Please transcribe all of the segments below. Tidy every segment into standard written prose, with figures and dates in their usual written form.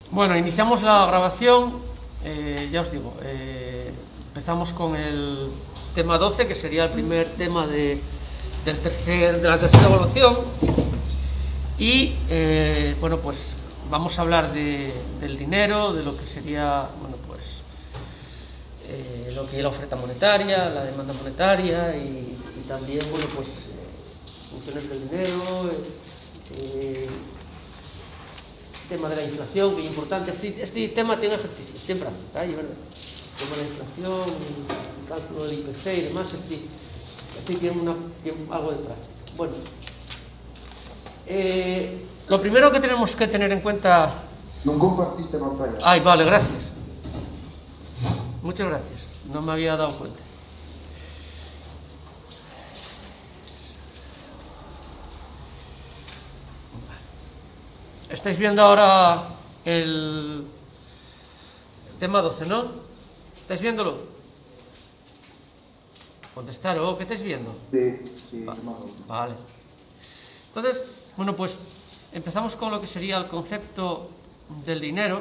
Bueno, iniciamos la grabación. Ya os digo, empezamos con el tema 12, que sería el primer tema de la tercera evaluación. Y bueno, pues vamos a hablar del dinero, de lo que sería, bueno, pues lo que es la oferta monetaria, la demanda monetaria y también, bueno, pues funciones del dinero, tema de la inflación, que es importante. Este tema tiene ejercicios, siempre hay, ¿verdad? El tema de la inflación, el cálculo del IPC y demás, este tiene algo de práctica. Bueno, lo primero que tenemos que tener en cuenta... No compartiste pantalla. Ay, vale, gracias. Muchas gracias, no me había dado cuenta. Estáis viendo ahora el tema 12, ¿no? ¿Estáis viéndolo? Contestar, ¿o qué estáis viendo? Sí, vale. Entonces, bueno, pues empezamos con lo que sería el concepto del dinero.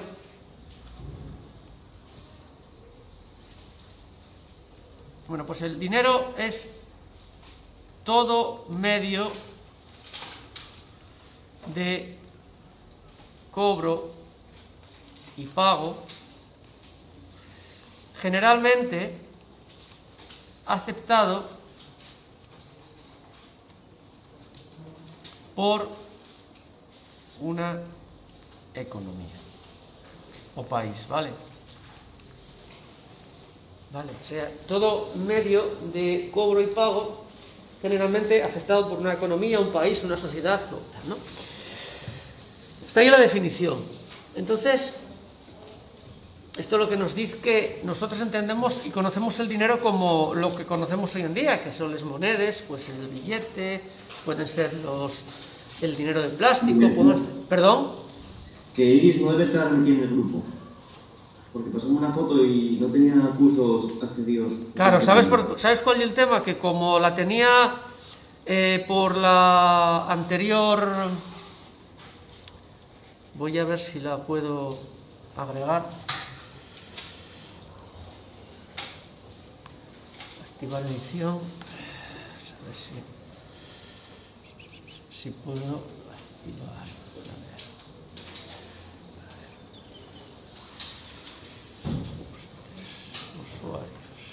Bueno, pues el dinero es todo medio de cobro y pago, generalmente aceptado por una economía o país, ¿vale? Vale, o sea, todo medio de cobro y pago generalmente aceptado por una economía, un país, una sociedad, ¿no? Está ahí la definición. Entonces, esto es lo que nos dice que nosotros entendemos y conocemos el dinero como lo que conocemos hoy en día, que son las monedas, pues el billete, pueden ser el dinero de plástico, ¿Perdón? Que Iris no debe estar aquí en el grupo, porque pasamos una foto y no tenía cursos accedidos. Claro, ¿sabes cuál es el tema? Que como la tenía por la anterior... Voy a ver si la puedo agregar. Activar edición. A ver si puedo activar. Usuarios.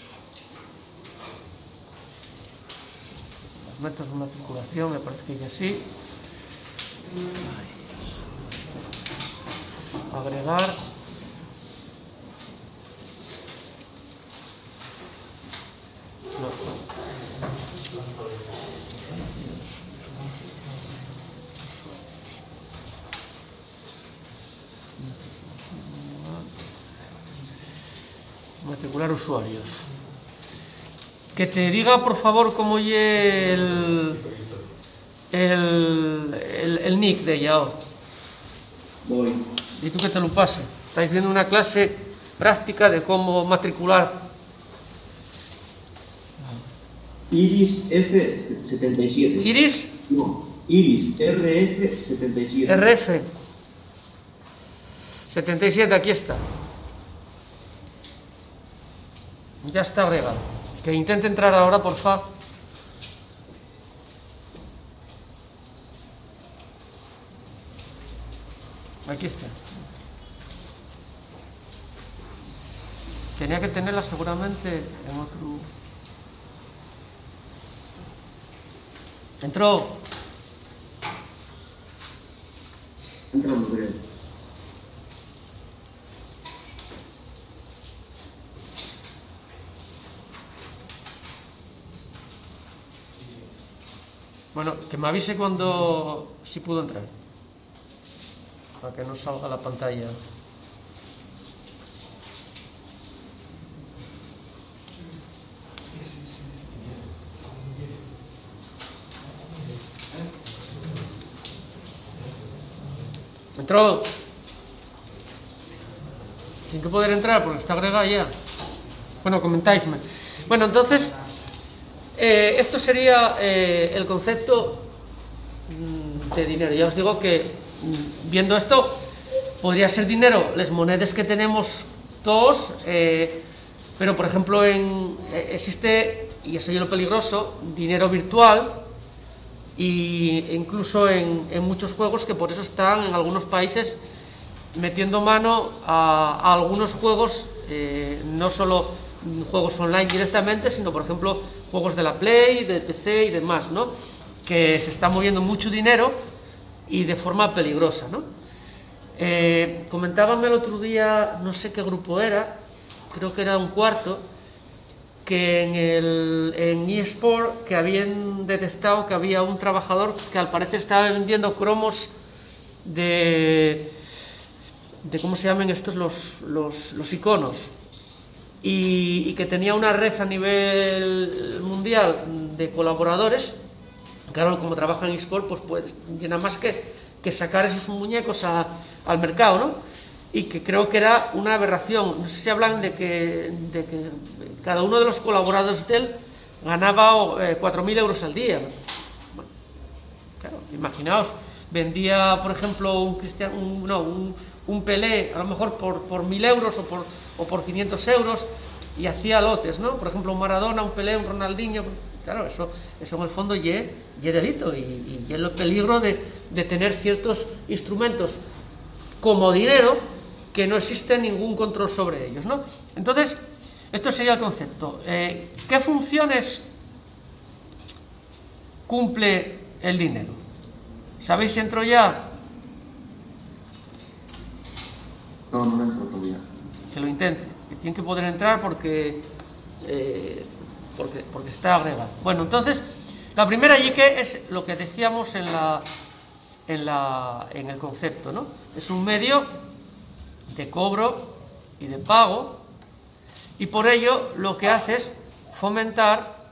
Los métodos de matriculación, me parece que sí. Agregar. Matricular usuarios. Que te diga, por favor, cómo es el nick de ella. Voy. Y tú que te lo pase. Estáis viendo una clase práctica de cómo matricular. Iris F77. ¿Iris? No, Iris RF77. RF 77, aquí está. Ya está agregado. Que intente entrar ahora, por favor. Aquí está. Tenía que tenerla seguramente en otro... ¿Entró? Entrando, creo. Bueno, que me avise cuando si pudo entrar. Para que no salga la pantalla. ¿Entró? Tiene que poder entrar porque está agregada ya. Bueno, comentáisme. Bueno, entonces, esto sería el concepto de dinero. Ya os digo que viendo esto, podría ser dinero, les monedas que tenemos todos, pero por ejemplo existe, y eso es lo peligroso, dinero virtual, e incluso en muchos juegos que por eso están en algunos países metiendo mano a algunos juegos, no solo juegos online directamente, sino por ejemplo juegos de la Play, de PC y demás, ¿no? Que se está moviendo mucho dinero y de forma peligrosa, ¿no? Comentábame el otro día, no sé qué grupo era, creo que era un cuarto, que en eSport que habían detectado que había un trabajador que al parecer estaba vendiendo cromos de ¿cómo se llaman estos? Los iconos, y que tenía una red a nivel mundial de colaboradores. Claro, como trabaja en eSport, pues nada más que sacar esos muñecos al mercado, ¿no? Y que creo que era una aberración. No sé si hablan de que cada uno de los colaboradores de él ganaba 4.000 euros al día. Bueno, claro, imaginaos, vendía, por ejemplo, un Pelé, a lo mejor por 1.000 euros o por 500 euros, y hacía lotes, ¿no? Por ejemplo, un Maradona, un Pelé, un Ronaldinho. Claro, eso en el fondo es delito, y es el peligro de tener ciertos instrumentos como dinero que no existe ningún control sobre ellos, ¿no? Entonces, esto sería el concepto. ¿Qué funciones cumple el dinero? ¿Sabéis si entro ya? No, no entro todavía. Que lo intente, que tiene que poder entrar porque está agregado. Bueno, entonces, la primera y que es lo que decíamos en el concepto, ¿no? Es un medio de cobro y de pago, y por ello lo que hace es fomentar.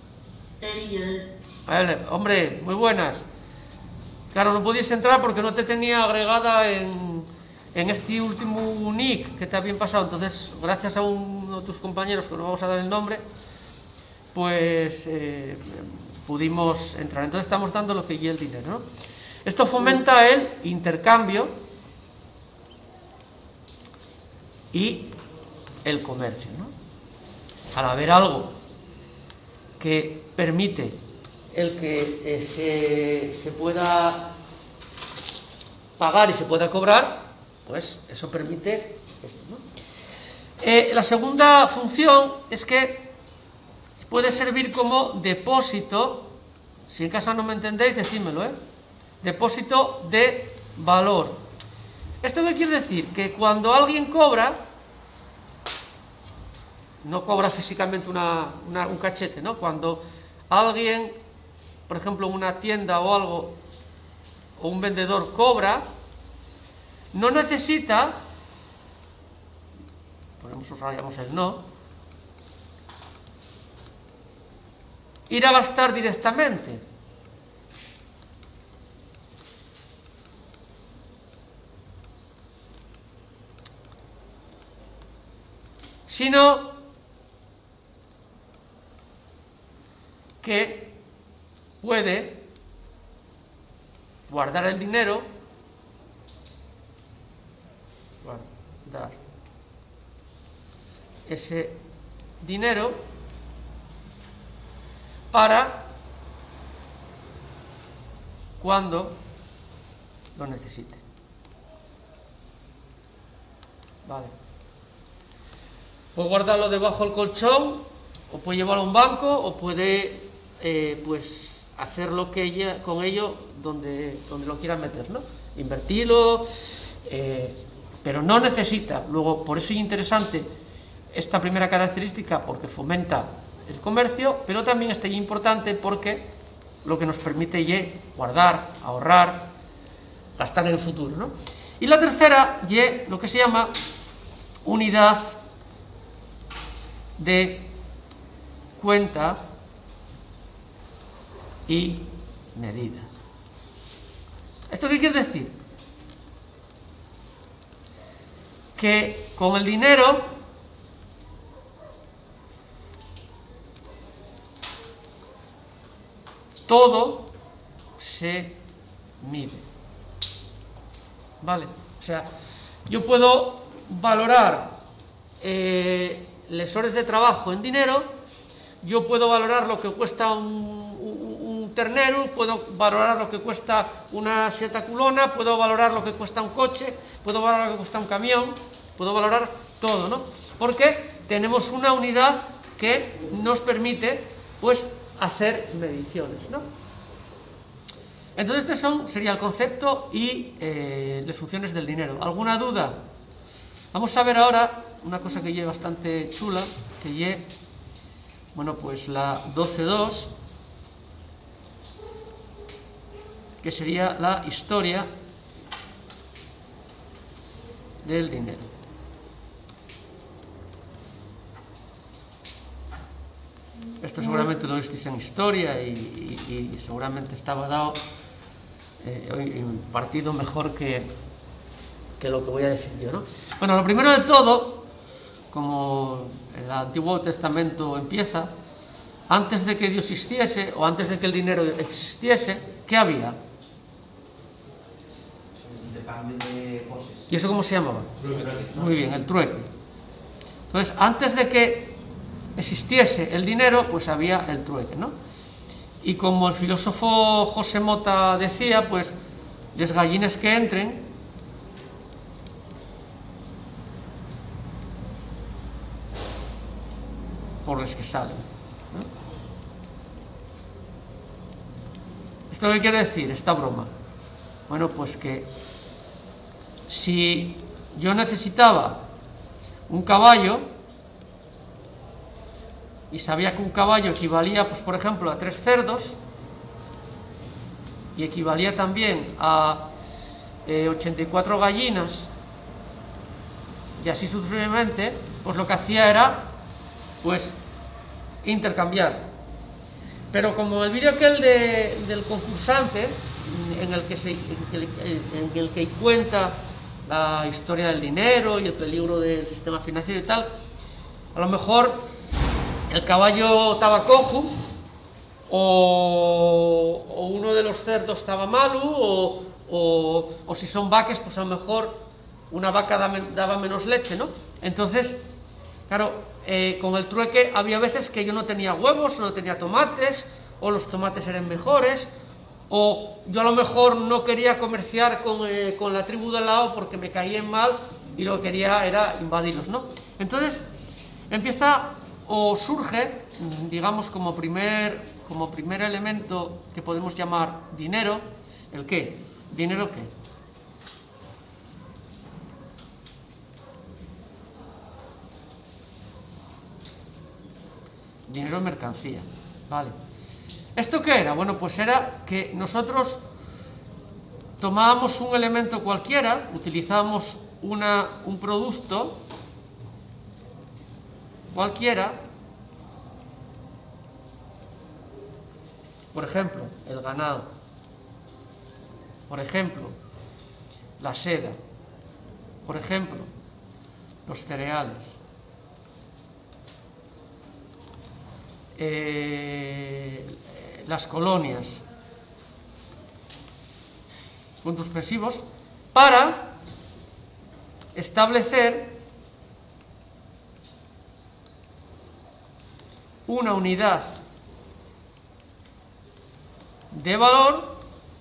Vale, hombre, muy buenas. Claro, no podías entrar porque no te tenía agregada en este último nick que te habían pasado. Entonces, gracias a uno de tus compañeros, que no vamos a dar el nombre, pues pudimos entrar. Entonces estamos dando lo que es el dinero, ¿no? Esto fomenta el intercambio y el comercio, ¿no? Al haber algo que permite el que se pueda pagar y se pueda cobrar, pues eso permite esto, ¿no? La segunda función es que puede servir como depósito. Si en casa no me entendéis, decídmelo, depósito de valor. ¿Esto qué quiere decir? Que cuando alguien cobra, no cobra físicamente un cachete, ¿no? Cuando alguien, por ejemplo, una tienda o algo, o un vendedor cobra, no necesita, usaríamos el no, ir a gastar directamente, sino que puede guardar el dinero, guardar ese dinero para cuando lo necesite. Vale. Puede guardarlo debajo del colchón, o puede llevarlo a un banco, o puede pues hacer con ello donde lo quieran meter, ¿no? Invertirlo, pero no necesita. Luego, por eso es interesante esta primera característica, porque fomenta el comercio, pero también está importante porque lo que nos permite es guardar, ahorrar, gastar en el futuro, ¿no? Y la tercera es lo que se llama unidad de cuenta y medida. ¿Esto qué quiere decir? Que con el dinero todo se mide. ¿Vale? O sea, yo puedo valorar las horas de trabajo en dinero, yo puedo valorar lo que cuesta un ternero, puedo valorar lo que cuesta una seta culona, puedo valorar lo que cuesta un coche, puedo valorar lo que cuesta un camión, puedo valorar todo, ¿no? Porque tenemos una unidad que nos permite, pues, hacer mediciones, ¿no? Entonces, sería el concepto y las funciones del dinero. ¿Alguna duda? Vamos a ver ahora una cosa que es bastante chula, que es, bueno, pues la 12.2, que sería la historia del dinero. Esto seguramente lo visteis en historia y seguramente estaba dado impartido mejor que lo que voy a decir yo, ¿no? Bueno, lo primero de todo, como el Antiguo Testamento empieza, antes de que Dios existiese o antes de que el dinero existiese, ¿qué había? ¿Y eso cómo se llamaba? Muy bien, el trueque. Entonces, antes de que existiese el dinero, pues había el trueque, ¿no? Y como el filósofo José Mota decía, pues las gallines que entren por las que salen, ¿no? ¿Esto qué quiere decir, esta broma? Bueno, pues que si yo necesitaba un caballo y sabía que un caballo equivalía, pues por ejemplo, a 3 cerdos y equivalía también a 84 gallinas y así sucesivamente, pues lo que hacía era, pues, intercambiar. Pero como el vídeo aquel del concursante, en el que cuenta la historia del dinero y el peligro del sistema financiero y tal, a lo mejor el caballo estaba cojo, o uno de los cerdos estaba malo, o si son vacas, pues a lo mejor una vaca daba menos leche, ¿no? Entonces, claro, con el trueque había veces que yo no tenía huevos, no tenía tomates, o los tomates eran mejores, o yo a lo mejor no quería comerciar con la tribu de al lado porque me caían mal y lo que quería era invadirlos, ¿no? Entonces empieza o surge, digamos, como primer elemento que podemos llamar dinero. ¿El qué? ¿Dinero qué? Dinero en mercancía, vale. ¿Esto qué era? Bueno, pues era que nosotros tomábamos un elemento cualquiera, utilizábamos un producto cualquiera, por ejemplo, el ganado, por ejemplo, la seda, por ejemplo, los cereales, las colonias, puntos suspensivos, para establecer una unidad de valor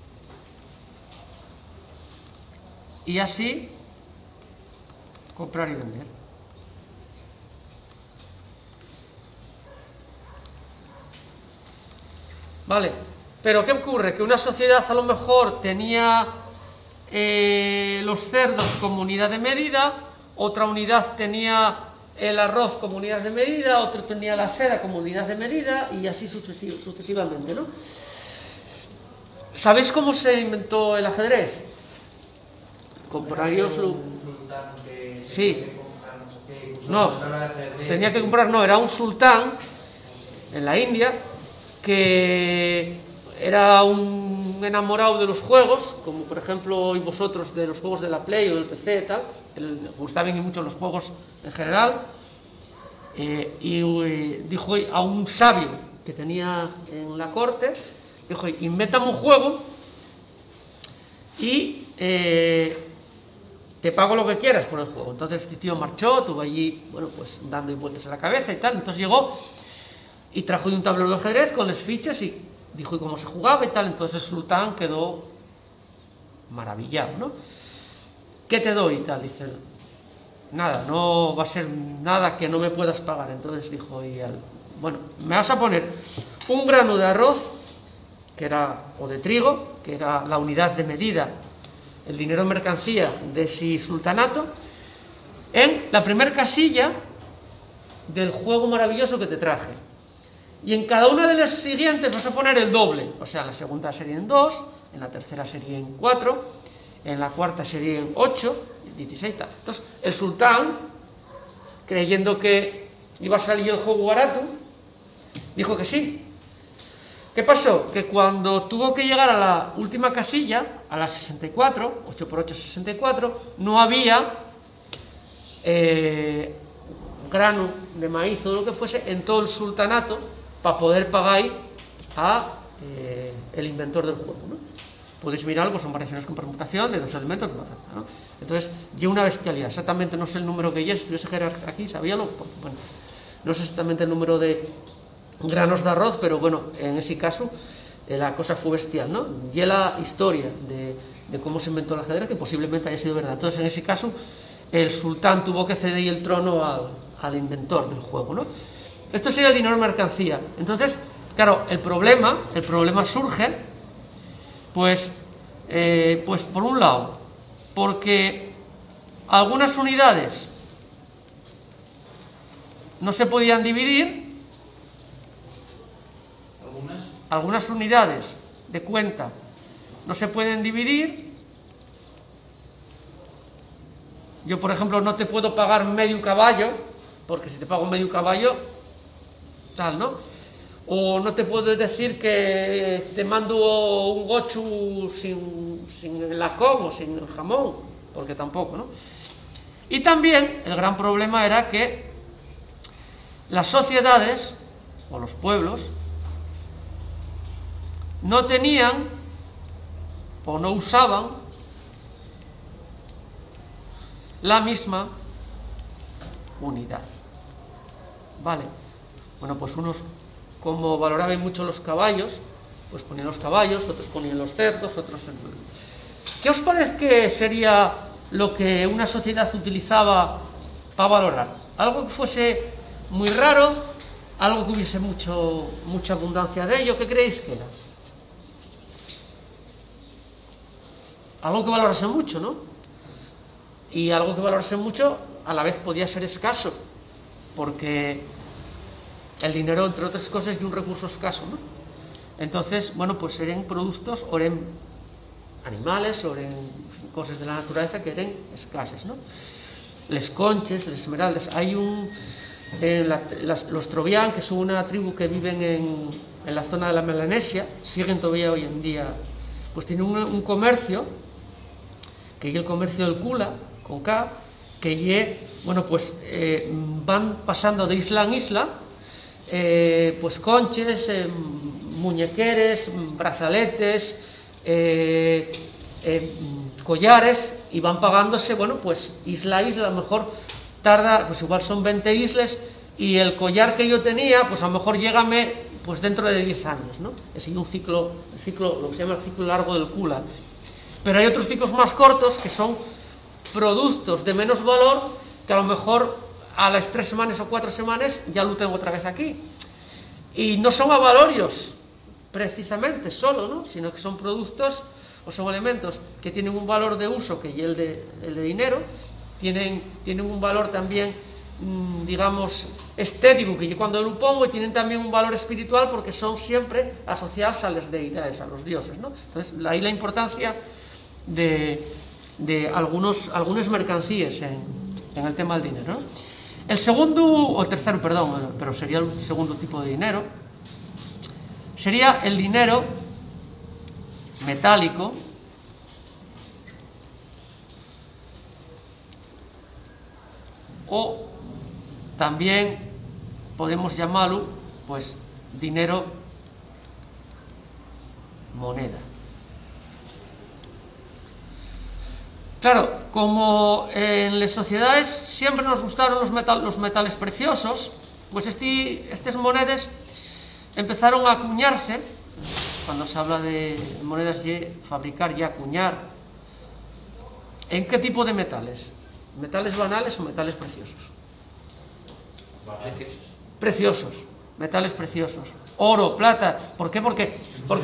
y así comprar y vender. Vale, pero ¿qué ocurre? Que una sociedad a lo mejor tenía los cerdos como unidad de medida, otra unidad tenía el arroz como unidad de medida, otro tenía la seda como unidad de medida y así sucesivamente, ¿no? ¿Sabéis cómo se inventó el ajedrez? Compraríoslo. Sí. No, tenía que comprar, no, era un sultán en la India que era un enamorado de los juegos, como por ejemplo hoy vosotros de los juegos de la Play o del PC y tal, le gustaban mucho los juegos en general, y dijo a un sabio que tenía en la corte, dijo, invéntame un juego y te pago lo que quieras por el juego. Entonces este tío marchó, tuvo allí, bueno, pues dando vueltas en la cabeza y tal. Entonces llegó y trajo de un tablero de ajedrez con las fichas y dijo cómo se jugaba y tal. Entonces el sultán quedó maravillado, ¿no? ¿Qué te doy? Y tal, dice, nada, no va a ser nada que no me puedas pagar. Entonces dijo, bueno, me vas a poner un grano de arroz, que era, o de trigo, que era la unidad de medida, el dinero en mercancía de ese sultanato, en la primera casilla del juego maravilloso que te traje. Y en cada una de las siguientes vas a poner el doble. O sea, en la segunda sería en 2, en la tercera sería en 4, en la cuarta sería en 8, 16, tal. Entonces, el sultán, creyendo que iba a salir el juego barato, dijo que sí. ¿Qué pasó? Que cuando tuvo que llegar a la última casilla, a la 64, 8 por 8, 64, no había grano de maíz o lo que fuese en todo el sultanato para poder pagar a el inventor del juego, ¿no? Podéis mirarlo, pues son variaciones con permutación de dos elementos, ¿no? Entonces, y una bestialidad. Exactamente no sé el número que ya, si estuviese aquí, sabíalo. Bueno, no sé exactamente el número de granos de arroz, pero bueno, en ese caso la cosa fue bestial, ¿no? Y la historia de cómo se inventó el ajedrez, que posiblemente haya sido verdad. Entonces, en ese caso, el sultán tuvo que ceder el trono al inventor del juego, ¿no? Esto sería el dinero en mercancía. Entonces, claro, el problema surge, pues por un lado, porque algunas unidades no se podían dividir. Algunas unidades de cuenta no se pueden dividir. Yo, por ejemplo, no te puedo pagar medio caballo, porque si te pago medio caballo, tal, ¿no? O no te puedo decir que te mando un gochu sin el lacón o sin el jamón, porque tampoco, ¿no? Y también el gran problema era que las sociedades o los pueblos no tenían o no usaban la misma unidad. Vale. Bueno, pues unos, como valoraban mucho los caballos, pues ponían los caballos, otros ponían los cerdos, otros... ¿Qué os parece que sería lo que una sociedad utilizaba para valorar? Algo que fuese muy raro, algo que hubiese mucha abundancia de ello. ¿Qué creéis que era? Algo que valorase mucho, ¿no? Y algo que valorase mucho a la vez podía ser escaso, porque el dinero, entre otras cosas, es un recurso escaso, ¿no? Entonces, bueno, pues eran productos, o eran animales, o eran cosas de la naturaleza que eran escasas, ¿no? Les conches, les esmeraldas. Hay los trovián, que son una tribu que viven en la zona de la Melanesia, siguen todavía hoy en día, pues tienen un comercio, que es el comercio del Kula, con K, que bueno, pues van pasando de isla en isla, pues conches, muñequeres, brazaletes, collares, y van pagándose, bueno, pues isla a isla. A lo mejor tarda, pues igual son 20 islas, y el collar que yo tenía, pues a lo mejor llégame pues dentro de 10 años, ¿no? Es un ciclo, lo que se llama el ciclo largo del Kula. Pero hay otros ciclos más cortos que son productos de menos valor, que a lo mejor a las 3 semanas o 4 semanas ya lo tengo otra vez aquí. Y no son avalorios precisamente solo, ¿no? Sino que son productos o son elementos que tienen un valor de uso, que es el de dinero, tienen un valor también, digamos, estético, que yo cuando lo pongo, y tienen también un valor espiritual, porque son siempre asociados a las deidades, a los dioses, ¿no? Entonces, ahí la importancia de algunas mercancías en el tema del dinero, ¿no? El segundo, o el tercero, perdón, pero sería el segundo tipo de dinero, sería el dinero metálico, o también podemos llamarlo, pues, dinero moneda. Claro, como en las sociedades siempre nos gustaron los metales preciosos, pues estas monedas empezaron a acuñarse. Cuando se habla de monedas de fabricar y acuñar, ¿en qué tipo de metales? ¿Metales banales o metales preciosos? Preciosos, metales preciosos. Oro, plata. ¿Por qué? Porque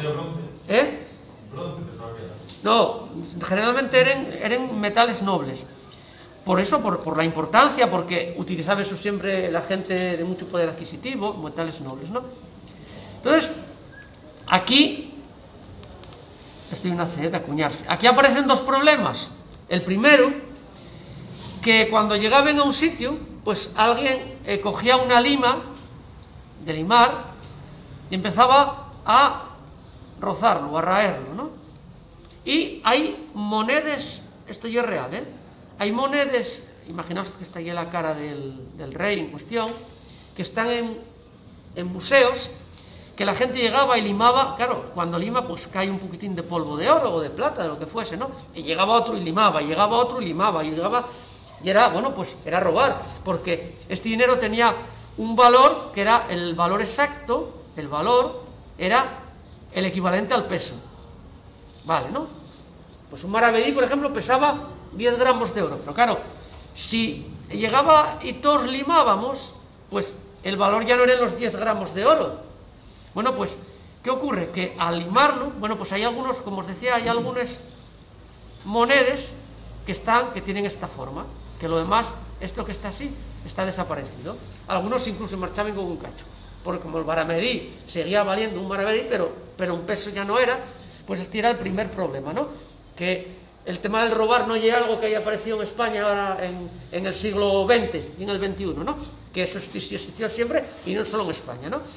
no, generalmente eran metales nobles. Por eso, por la importancia, porque utilizaba eso siempre la gente de mucho poder adquisitivo, metales nobles, ¿no? Entonces, aquí, estoy en una C de acuñarse. Aquí aparecen dos problemas. El primero, que cuando llegaban a un sitio, pues alguien cogía una lima de limar y empezaba a rozarlo, a raerlo, ¿no? Y hay monedas, esto ya es real, hay monedas, imaginaos que está aquí la cara del rey en cuestión, que están en museos, que la gente llegaba y limaba. Claro, cuando lima pues cae un poquitín de polvo de oro o de plata, de lo que fuese, ¿no? Y llegaba otro y limaba, y llegaba otro y limaba, y llegaba, y era, bueno, pues era robar, porque este dinero tenía un valor que era el valor exacto, el valor era el equivalente al peso, vale, ¿no? Pues un maravedí, por ejemplo, pesaba 10 gramos de oro, pero claro, si llegaba y todos limábamos, pues el valor ya no eran los 10 gramos de oro. Bueno, pues, ¿qué ocurre? Que al limarlo, bueno, pues hay algunos, como os decía, hay algunas monedas que tienen esta forma, que lo demás, esto que está así, está desaparecido. Algunos incluso marchaban con un cacho, porque como el maravedí seguía valiendo un maravedí, pero un peso ya no era, pues este era el primer problema, ¿no? Que el tema del robar no llega algo que haya aparecido en España ahora en el siglo XX y en el XXI, ¿no? Que eso existió siempre y no solo en España, ¿no?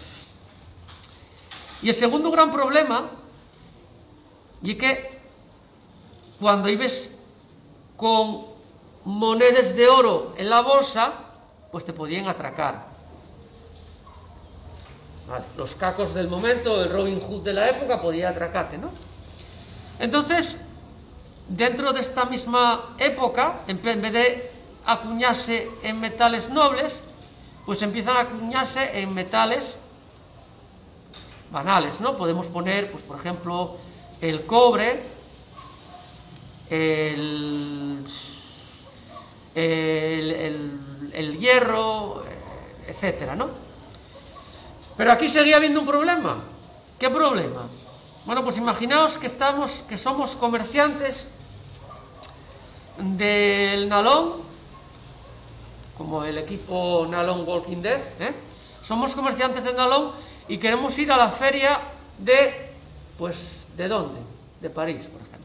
Y el segundo gran problema y que cuando ibas con monedas de oro en la bolsa, pues te podían atracar. Vale, los cacos del momento, el Robin Hood de la época podía atracarte, ¿no? Entonces, dentro de esta misma época, en vez de acuñarse en metales nobles, pues empiezan a acuñarse en metales banales, ¿no? Podemos poner, pues por ejemplo, el cobre, el hierro, etcétera, ¿no? Pero aquí seguía habiendo un problema. ¿Qué problema? Bueno, pues imaginaos que somos comerciantes del Nalón, como el equipo Nalón Walking Dead, somos comerciantes del Nalón y queremos ir a la feria ¿de dónde? De París, por ejemplo.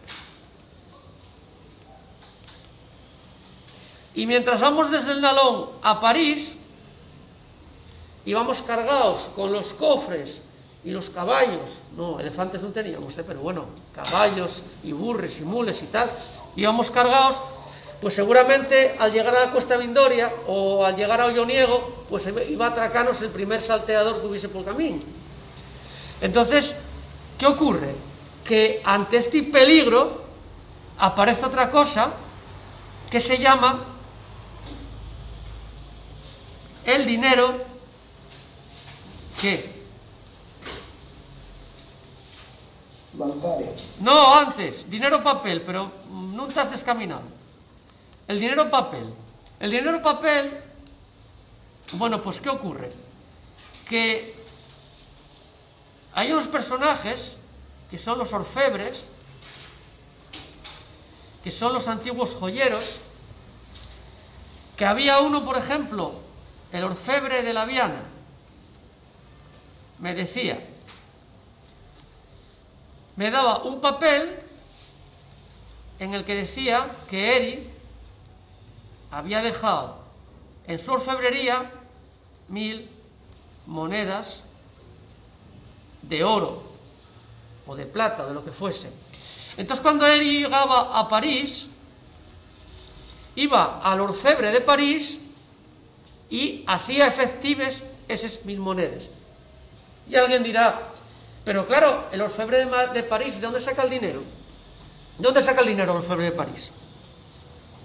Y mientras vamos desde el Nalón a París, y vamos cargados con los cofres y los caballos, no, elefantes no teníamos, pero bueno, caballos y burres y mules y tal, íbamos cargados, pues seguramente al llegar a la Cuesta Vindoria o al llegar a Olloniego, pues iba a atracarnos el primer salteador que hubiese por el camino. Entonces, ¿qué ocurre? Que ante este peligro aparece otra cosa que se llama el dinero. ¿Qué? Bancario. No, antes, dinero papel, pero no te has descaminado. El dinero papel. El dinero papel, bueno, pues ¿qué ocurre? Que hay unos personajes que son los orfebres, que son los antiguos joyeros, que había uno, por ejemplo, el orfebre de la Viana, me decía, me daba un papel en el que decía que Eri había dejado en su orfebrería 1000 monedas de oro o de plata, de lo que fuese. Entonces, cuando Eri llegaba a París, iba al orfebre de París y hacía efectivas esas 1000 monedas. Y alguien dirá, pero claro, el orfebre de París, ¿de dónde saca el dinero? ¿De dónde saca el dinero el orfebre de París?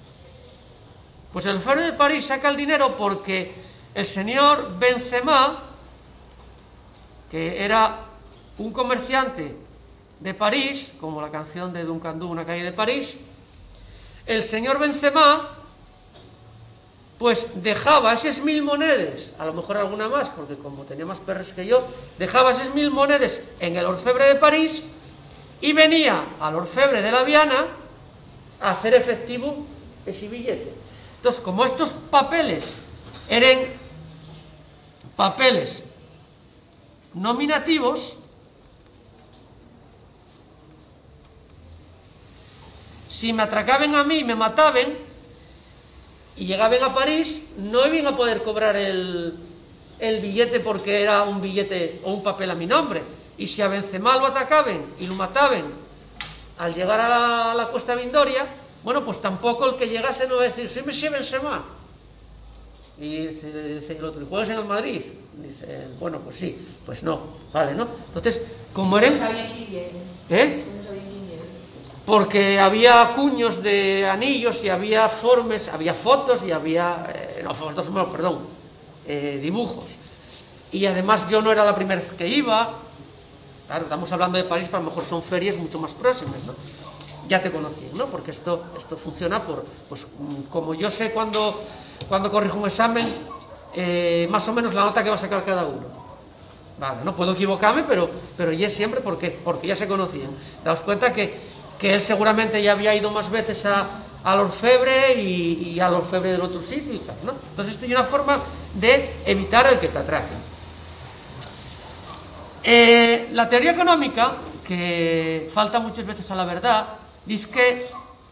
Pues el orfebre de París saca el dinero porque el señor Benzema, que era un comerciante de París, como la canción de Duncan Du, una calle de París, el señor Benzema pues dejaba esas 1000 monedas, a lo mejor alguna más, porque como tenía más perros que yo, dejaba esas 1000 monedas en el orfebre de París y venía al orfebre de la Viana a hacer efectivo ese billete. Entonces, como estos papeles eran papeles nominativos, si me atracaban a mí y me mataban y llegaban a París, no iban a poder cobrar el billete porque era un billete o un papel a mi nombre. Y si a Benzema lo atacaban y lo mataban al llegar a la Cuesta Vindoria, bueno, pues tampoco el que llegase no va a decir, sí, me Benzema. Y dice el otro, ¿y juegas en el Madrid? Dice, bueno, pues sí, pues no, vale, ¿no? Entonces, como eran... Porque había cuños de anillos y había formes, había fotos y había... dibujos. Y además yo no era la primera vez que iba. Claro, estamos hablando de París, pero a lo mejor son ferias mucho más próximas, ¿no? Ya te conocían, ¿no? Porque esto funciona por... Pues como yo sé cuando corrijo un examen, más o menos la nota que va a sacar cada uno. Vale, no puedo equivocarme, pero ya siempre porque ya se conocían. Daos cuenta que él seguramente ya había ido más veces al orfebre y al orfebre del otro sitio y tal, ¿no? Entonces esto es una forma de evitar el que te atraquen. La teoría económica, que falta muchas veces a la verdad, dice que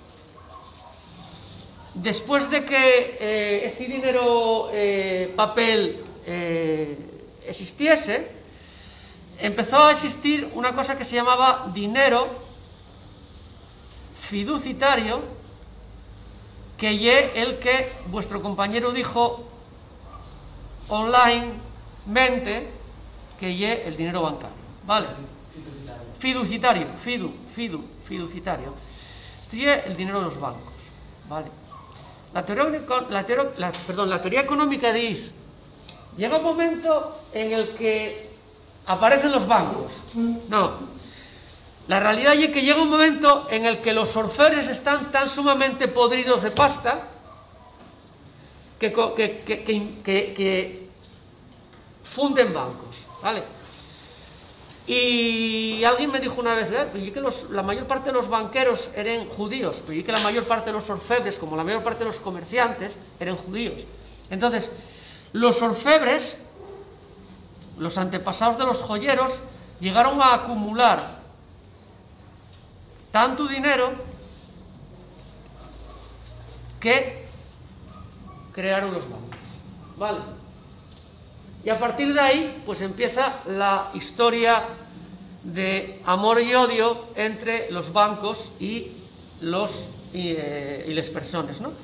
después de que este dinero papel existiese, empezó a existir una cosa que se llamaba dinero fiduciario, que ye el que vuestro compañero dijo online mente, que ye el dinero bancario, ¿vale? Fiduciario, fiduciario. Este ye el dinero de los bancos, ¿vale? La teoría económica dice, llega un momento en el que aparecen los bancos. No. La realidad es que llega un momento en el que los orfebres están tan sumamente podridos de pasta que funden bancos, ¿vale? Y alguien me dijo una vez, y que la mayor parte de los banqueros eran judíos, y que la mayor parte de los orfebres, como la mayor parte de los comerciantes, eran judíos. Entonces, los orfebres, los antepasados de los joyeros, llegaron a acumular tanto dinero que crearon los bancos, ¿vale? Y a partir de ahí pues empieza la historia de amor y odio entre los bancos y las personas, ¿no?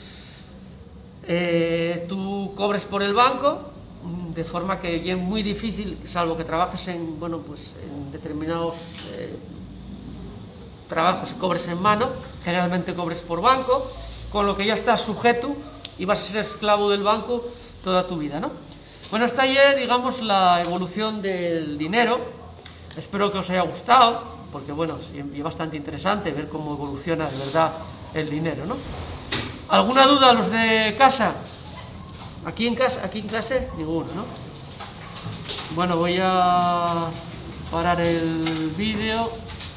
Tú cobres por el banco de forma que es muy difícil, salvo que trabajes en determinados trabajos y cobres en mano, generalmente cobres por banco, con lo que ya estás sujeto y vas a ser esclavo del banco toda tu vida, ¿no? Bueno, esta es, digamos, la evolución del dinero. Espero que os haya gustado, porque bueno, es bastante interesante ver cómo evoluciona de verdad el dinero, ¿no? ¿Alguna duda los de casa? Aquí en clase, ninguno, ¿no? Bueno, voy a parar el vídeo.